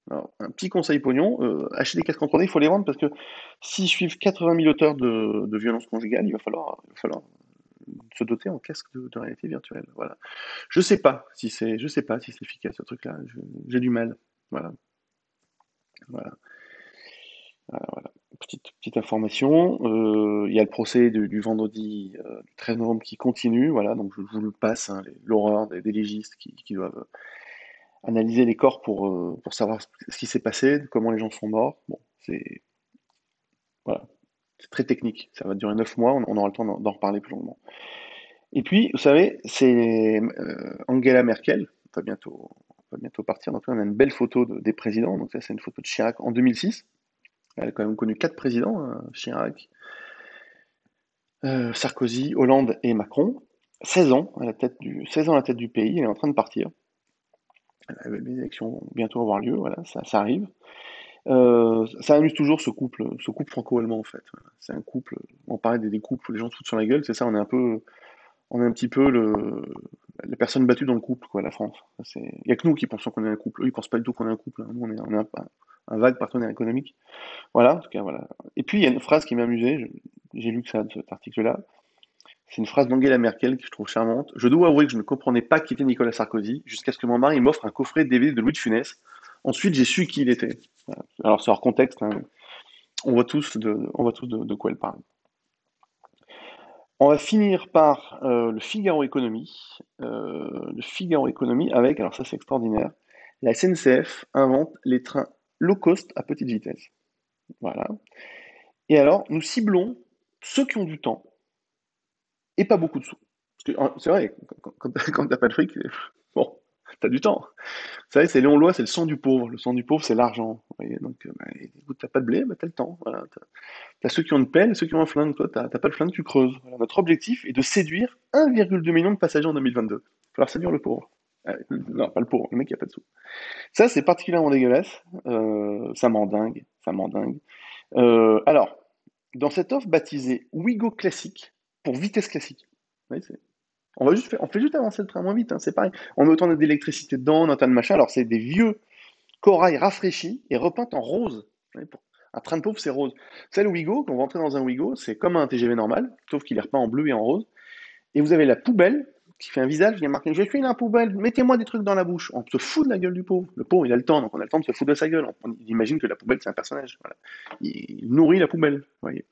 Alors, un petit conseil pognon, euh, acheter des casques en trois D, il faut les vendre parce que s'ils suivent quatre-vingt mille auteurs de, de violences conjugales, il va falloir, il va falloir se doter en casque de, de réalité virtuelle. Voilà. Je sais pas si c'est, je sais pas si c'est efficace ce truc-là. Je- J'ai du mal. Voilà, voilà, voilà, voilà. Petite, petite information. Euh, Il y a le procès du, du vendredi euh, du treize novembre qui continue. Voilà, donc je vous le passe, hein, les- l'horreur des, des légistes qui, qui doivent analyser les corps pour, euh, pour savoir ce qui s'est passé, comment les gens sont morts. Bon, c'est voilà, c'est très technique. Ça va durer neuf mois. On, on aura le temps d'en d'en reparler plus longuement. Et puis, vous savez, c'est euh, Angela Merkel, va bientôt, va bientôt partir. Donc là, on a une belle photo de- des présidents. Donc ça, c'est une photo de Chirac en deux mille six. Elle a quand même connu quatre présidents, hein, Chirac, euh, Sarkozy, Hollande et Macron. seize ans à la tête du, seize ans à la tête du pays. Elle est en train de partir. Euh, Les élections vont bientôt avoir lieu. Voilà, ça, ça arrive. Euh, ça amuse toujours ce couple, ce couple franco-allemand en fait. Voilà. C'est un couple. On parlait des, des couples où les gens se foutent sur la gueule. C'est ça. On est un peu, on est un petit peu le, la personne battue dans le couple, quoi, la France. Il n'y a que nous qui pensons qu'on est un couple. Eux, ils pensent pas du tout qu'on est un couple. Hein. Nous, on est, on est un, un vague partenaire économique. Voilà, en tout cas, voilà. Et puis, il y a une phrase qui m'a amusé. je- J'ai lu que ça de cet article-là. C'est une phrase d'Angela Merkel que je trouve charmante. Je dois avouer que je ne comprenais pas qui était Nicolas Sarkozy jusqu'à ce que mon mari m'offre un coffret D V D de Louis de Funès. Ensuite, j'ai su qui il était. Voilà. Alors, c'est hors contexte. Hein. On voit tous de, on voit tous de, de quoi elle parle. On va finir par euh, le Figaro Économie. Euh, le Figaro Économie avec, alors ça c'est extraordinaire, la S N C F invente les trains low cost à petite vitesse. Voilà. Et alors, nous ciblons ceux qui ont du temps et pas beaucoup de sous. Parce que, c'est vrai, quand, quand, quand t'as pas de fric, bon, t'as du temps. Vous savez, c'est Léon Loy, c'est le sang du pauvre. Le sang du pauvre, c'est l'argent. Vous voyez, donc, euh, bah, écoute, t'as pas de blé, bah, t'as le temps. Voilà, t'as, t'as ceux qui ont une pelle et ceux qui ont un flingue. Toi, t'as, t'as pas de flingue, tu creuses. Voilà, notre objectif est de séduire un virgule deux million de passagers en deux mille vingt-deux. Il va falloir séduire le pauvre. Euh, non, pas le pauvre, le mec qui a pas de sous. Ça, c'est particulièrement dégueulasse. Euh, ça m'endingue. Ça m'endingue. Euh, alors, dans cette offre baptisée Ouigo Classique, pour vitesse classique. Vous voyez, c'est- on va juste faire, on fait juste avancer le train moins vite, hein, c'est pareil. On met autant d'électricité dedans, on a autant de machin. Alors, c'est des vieux corail rafraîchi et repeint en rose. Un train de pauvre, c'est rose. C'est le Ouigo, quand vous rentrez dans un Ouigo, c'est comme un T G V normal, sauf qu'il est repeint en bleu et en rose. Et vous avez la poubelle qui fait un visage, il y a marqué je suis la poubelle, mettez-moi des trucs dans la bouche. On se fout de la gueule du pauvre. Le pauvre, il a le temps, donc on a le temps de se foutre de sa gueule. On imagine que la poubelle, c'est un personnage. Voilà. Il nourrit la poubelle. Vous voyez.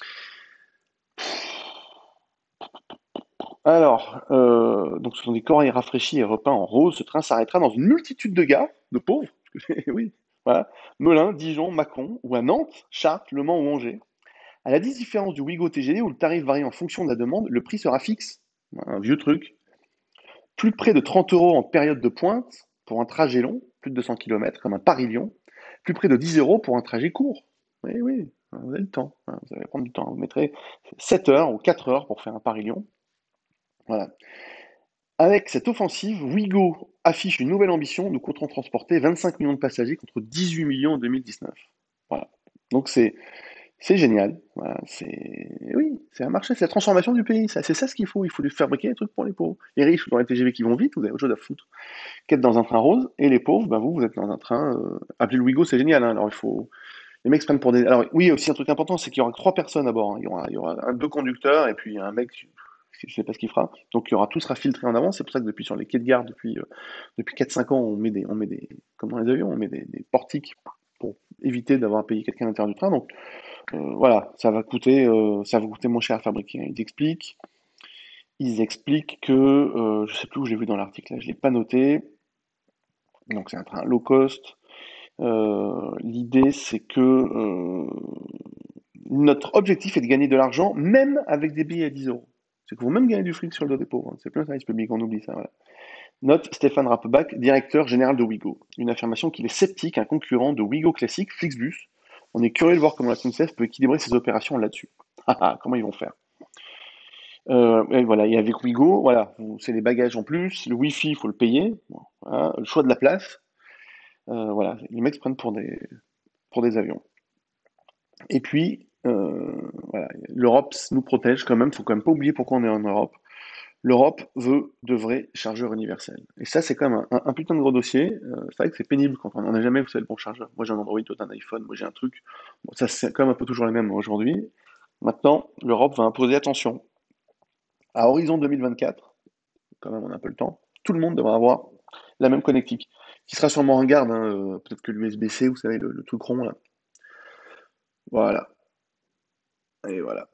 Alors, euh, donc ce sont des corails rafraîchis et repeints en rose. Ce train s'arrêtera dans une multitude de gares de pauvres. Oui, voilà. Melun, Dijon, Macron, ou à Nantes, Chartres, Le Mans ou Angers. À la différence du Ouigo T G V où le tarif varie en fonction de la demande, le prix sera fixe. Un vieux truc. Plus près de trente euros en période de pointe pour un trajet long, plus de deux cents kilomètres, comme un Paris-Lyon. Plus près de dix euros pour un trajet court. Oui, oui, vous avez le temps. Vous allez prendre du temps. Vous mettrez sept heures ou quatre heures pour faire un Paris-Lyon. Voilà. Avec cette offensive, Ouigo affiche une nouvelle ambition. Nous compterons transporter vingt-cinq millions de passagers contre dix-huit millions en deux mille dix-neuf. Voilà. Donc c'est c'est génial. Voilà, c'est oui, c'est un marché, c'est la transformation du pays. Ça, c'est ça ce qu'il faut. Il faut fabriquer des trucs pour les pauvres. Les riches dans les T G V qui vont vite, vous avez autre chose à foutre qu'être dans un train rose. Et les pauvres, ben vous, vous êtes dans un train. Euh... Appelez le Ouigo, c'est génial. Hein. Alors il faut. Les mecs se prennent pour des. Alors oui, aussi un truc important, c'est qu'il y aura que trois personnes à bord. Hein. Il y aura, il y aura un, deux conducteurs et puis un mec. Je sais pas ce qu'il fera. Donc il y aura tout sera filtré en avance. C'est pour ça que depuis sur les quais de gare, depuis euh, depuis quatre cinq ans, on met des, on met des, comme dans les avions, on met des, des portiques pour éviter d'avoir à payer quelqu'un à l'intérieur du train. Donc euh, voilà, ça va coûter, euh, ça va coûter moins cher à fabriquer. Ils expliquent, ils expliquent que, euh, je sais plus où j'ai vu dans l'article, là, je l'ai pas noté. Donc c'est un train low cost. Euh, L'idée c'est que euh, notre objectif est de gagner de l'argent, même avec des billets à dix euros. C'est que vous même gagner du fric sur le dos des pauvres. Hein. C'est plus un service public, on oublie ça. Voilà. Note Stéphane Rappebach, directeur général de Ouigo. Une affirmation qu'il est sceptique, un concurrent de Ouigo classique, Flixbus. On est curieux de voir comment la S N C F peut équilibrer ses opérations là-dessus. Ah, ah, comment ils vont faire? Euh, et voilà, et avec Ouigo, voilà, c'est les bagages en plus, le Wi-Fi, il faut le payer, bon, voilà, le choix de la place, euh, voilà, les mecs se prennent pour des, pour des avions. Et puis, euh, voilà, l'Europe nous protège quand même, faut quand même pas oublier pourquoi on est en Europe. L'Europe veut de vrais chargeurs universels. Et ça, c'est quand même un, un- un putain de gros dossier. Euh, c'est vrai que c'est pénible quand on n'en a jamais, vous savez, le bon chargeur. Moi, j'ai un Android, toi, t'as un iPhone, moi, j'ai un truc. Bon, ça, c'est quand même un peu toujours les mêmes aujourd'hui. Maintenant, l'Europe va imposer, attention, à horizon deux mille vingt-quatre, quand même, on a un peu le temps, tout le monde devra avoir la même connectique, qui sera sûrement en garde, hein, euh, peut-être que l'U S B-C, vous savez, le, le truc rond, là. Voilà. Et voilà.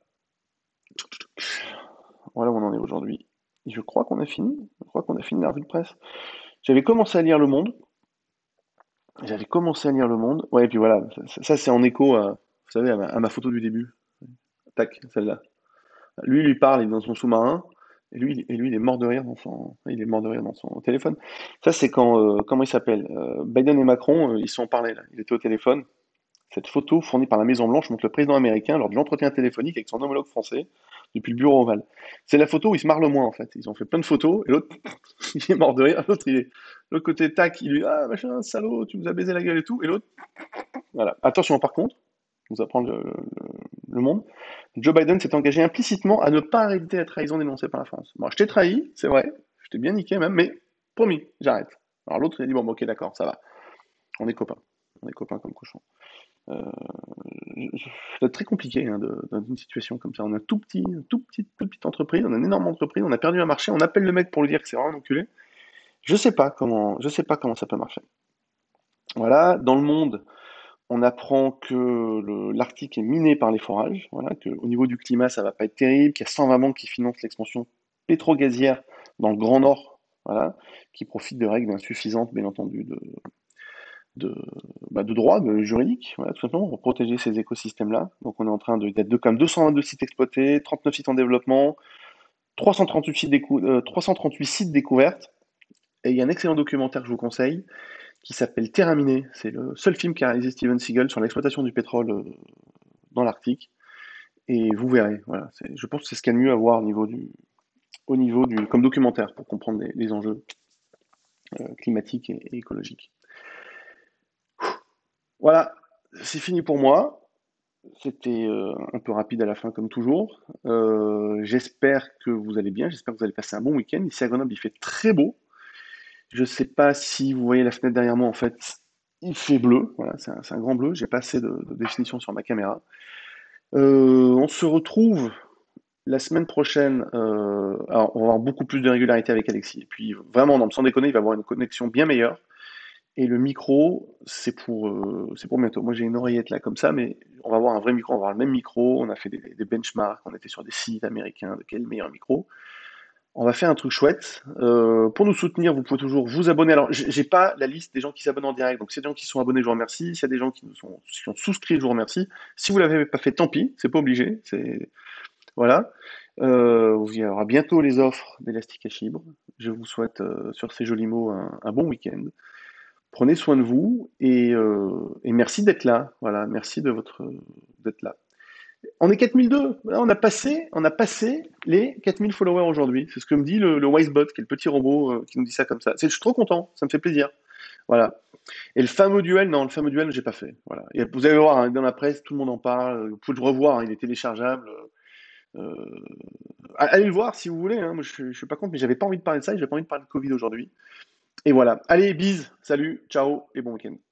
Voilà où on en est aujourd'hui. Et je crois qu'on a fini. Je crois qu'on a fini la revue de presse. J'avais commencé à lire Le Monde. J'avais commencé à lire Le Monde. Ouais, et puis voilà, ça, ça, c'est en écho à, vous savez, à ma, à ma photo du début. Tac, celle-là. Lui, il lui parle, il est dans son sous-marin, et lui, il- et lui, il est mort de rire dans son, il est mort de rire dans son téléphone. Ça, c'est quand, euh, comment il s'appelle? Euh, Biden et Macron, euh, ils se sont parlé là. Il était au téléphone. Cette photo fournie par la Maison-Blanche montre le président américain lors de l'entretien téléphonique avec son homologue français depuis le bureau ovale. C'est la photo où il se marre le moins en fait. Ils ont fait plein de photos et l'autre, il est mort de rire. L'autre, il est de l'autre côté, tac, il lui dit ah machin, salaud, tu nous as baisé la gueule et tout. Et l'autre, voilà. Attention par contre, je vous apprends le, le- le monde. Joe Biden s'est engagé implicitement à ne pas arrêter la trahison dénoncée par la France. Bon, je t'ai trahi, c'est vrai, je t'ai bien niqué même, mais promis, j'arrête. Alors l'autre, il a dit bon, bah, ok, d'accord, ça va. On est copains. On est copains comme cochon. Euh, c'est très compliqué hein, de- dans une situation comme ça. On a un tout petit, une tout petit, toute petite entreprise, on a une énorme entreprise, on a perdu un marché, on appelle le mec pour lui dire que c'est vraiment un enculé. Je sais pas comment, je sais pas comment ça peut marcher. Voilà, dans le monde, on apprend que le- l'Arctique est miné par les forages. Voilà, que au niveau du climat, ça va pas être terrible, qu'il y a cent vingt banques qui financent l'expansion pétro-gazière dans le Grand Nord. Voilà, qui profitent de règles insuffisantes, bien entendu, de, de, bah, de droit, de juridique, voilà, tout simplement, pour protéger ces écosystèmes-là. Donc on est en train de, d'être de comme deux cent vingt-deux sites exploités, trente-neuf sites en développement, trois cent trente-huit sites, décou- euh, trois cent trente-huit sites découvertes. Et il y a un excellent documentaire que je vous conseille qui s'appelle Terra Miné. C'est le seul film qu'a réalisé Steven Seagal sur l'exploitation du pétrole euh, dans l'Arctique. Et vous verrez, voilà, c'est- je pense que c'est ce qu'il y a de mieux à voir au niveau du, au niveau du, comme documentaire pour comprendre les, les enjeux euh, climatiques et, et écologiques. Voilà, c'est fini pour moi. C'était euh, un peu rapide à la fin, comme toujours. Euh, j'espère que vous allez bien. J'espère que vous allez passer un bon week-end. Ici à Grenoble, il fait très beau. Je ne sais pas si vous voyez la fenêtre derrière moi. En fait, il fait bleu. Voilà, c'est un, c'est un grand bleu. J'ai pas assez de, de définition sur ma caméra. Euh, on se retrouve la semaine prochaine. Euh, alors, on va avoir beaucoup plus de régularité avec Alexis. Et puis, vraiment, non, sans déconner, il va avoir une connexion bien meilleure. Et le micro, c'est pour, euh, c'est pour bientôt. Moi, j'ai une oreillette là comme ça, mais on va avoir un vrai micro, on va avoir le même micro. On a fait des, des benchmarks, on était sur des sites américains de quel meilleur micro. On va faire un truc chouette. Euh, pour nous soutenir, vous pouvez toujours vous abonner. Alors, j'ai j'ai pas la liste des gens qui s'abonnent en direct. Donc, s'il y a des gens qui sont abonnés, je vous remercie. S'il y a des gens qui nous sont, qui sont souscrits, je vous remercie. Si vous l'avez pas fait, tant pis. C'est pas obligé. C'est voilà. Euh, il y aura bientôt les offres d'Elastic à Chibre. Je vous souhaite euh, sur ces jolis mots un, un bon week-end. Prenez soin de vous et, euh, et merci d'être là. Voilà, merci de votre d'être là. On est quatre mille deux. Voilà, on a passé, on a passé les quatre mille followers aujourd'hui. C'est ce que me dit le, le Wisebot, qui est le petit robot euh, qui nous dit ça comme ça. C'est- Je suis trop content, ça me fait plaisir. Voilà. Et le fameux duel, non, le fameux duel, j'ai pas fait. Voilà. Et vous allez voir hein, dans la presse, tout le monde en parle. Vous pouvez le revoir, hein, il est téléchargeable. Euh, allez le voir si vous voulez. Hein. Moi, je, je suis pas contre, mais j'avais pas envie de parler de ça. Et j'avais pas envie de parler de Covid aujourd'hui. Et voilà. Allez, bise, salut, ciao et bon week-end.